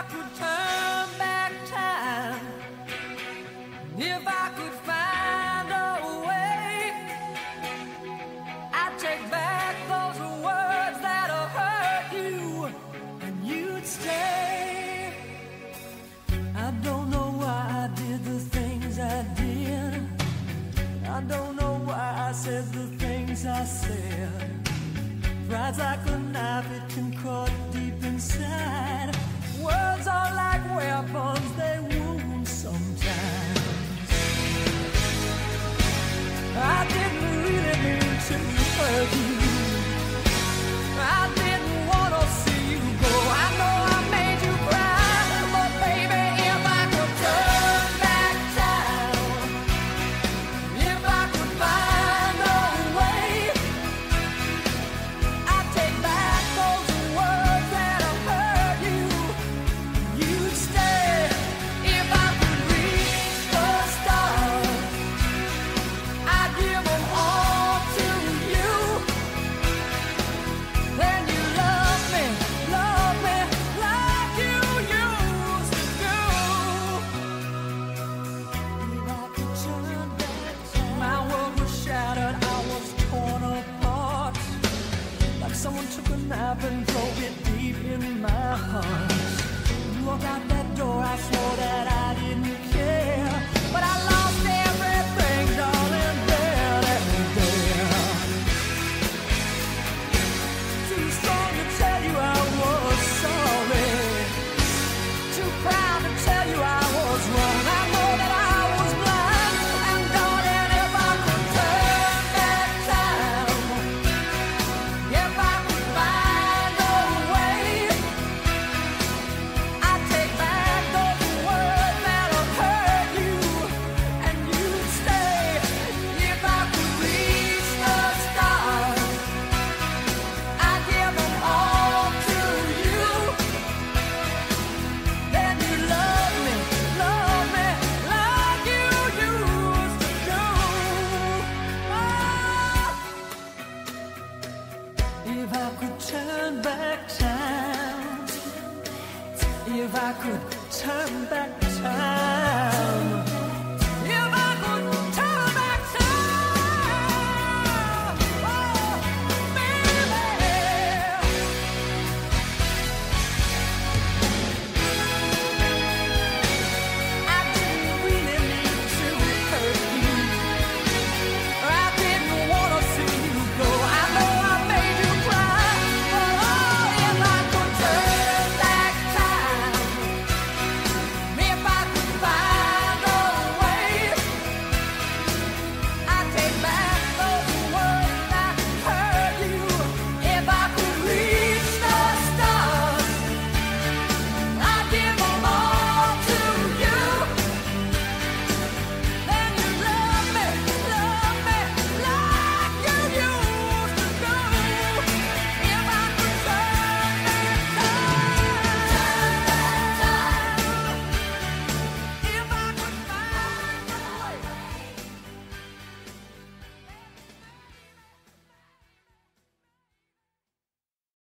could turn back time, if I could find a way, I'd take back those words that have hurt you, and you'd stay. I don't know why I did the things I did. I don't know why I said the things I said. Pride's like a knife, it can cut deep inside. Words are like weapons, they wound sometimes. I didn't really mean to hurt you. I didn't want to see you go. I know I made you cry, but baby, if I could turn back time, if I could find a way, I'd take back those words that have hurt you. You'd stay. If I could reach the stars, I'd give them all to you. Then you love me like you used to do. If I could turn back time, my world was shattered, I was torn apart, like someone took a knife and drove it deep in my heart. You walked out that door, I swore that I didn't care, but I lost everything, darling, there and there. Too strong to tell you I was sorry, too proud to tell you I was wrong. I know that I was blind, and darling, if I could turn back time, if I could find a way, I'd take back those words that have hurt you, and you'd stay. If I could reach the stars, I'd give them all to you. Then you love me like you used to do. If I could turn back time, if I could turn back